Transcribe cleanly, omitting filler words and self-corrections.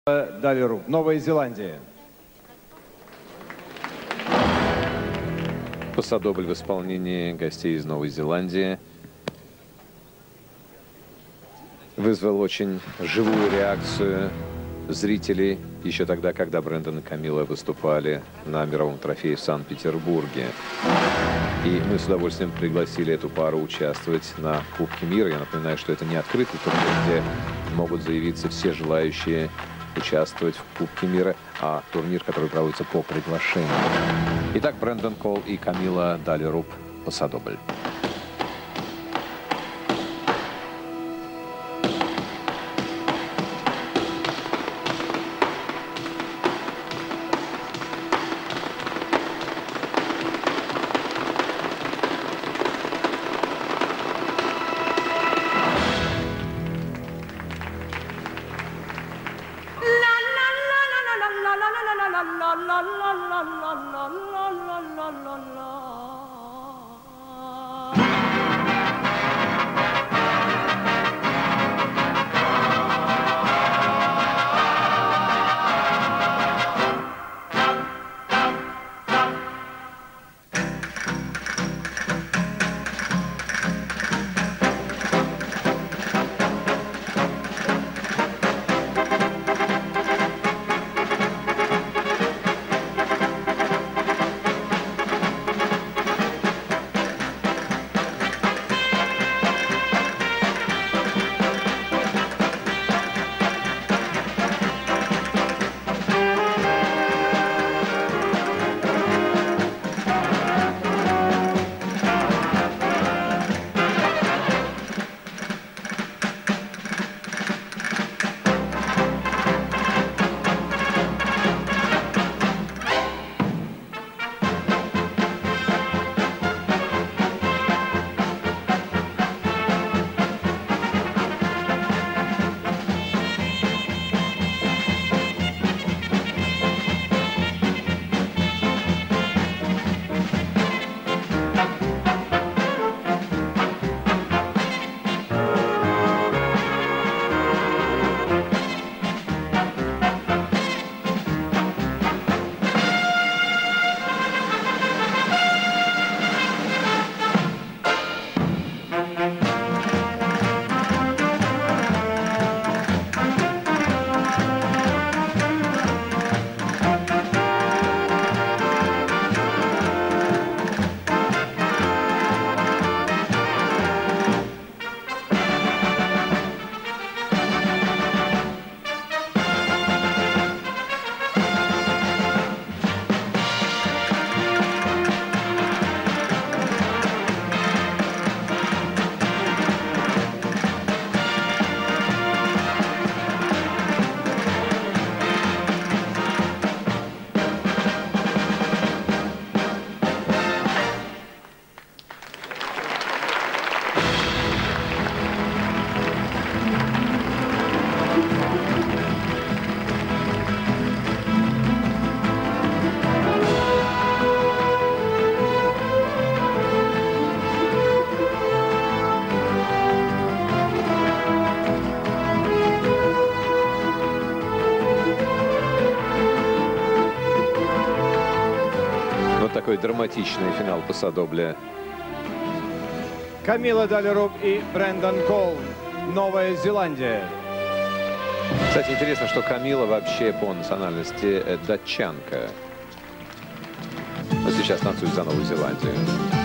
Далеруб, Новая Зеландия. Пасадобль в исполнении гостей из Новой Зеландии вызвал очень живую реакцию зрителей еще тогда, когда Брэндон и Камила выступали на мировом трофее в Санкт-Петербурге. И мы с удовольствием пригласили эту пару участвовать на Кубке мира. Я напоминаю, что это не открытый турнир, где могут заявиться все желающие участвовать в Кубке мира, а турнир, который проводится по приглашению. Итак, Брэндон Колл и Камила Далеруб, Пасадобль. Такой драматичный финал Пасадобля. Камила Далеруб и Брэндон Колл, Новая Зеландия. Кстати, интересно, что Камила вообще по национальности датчанка. Но сейчас танцует за Новую Зеландию.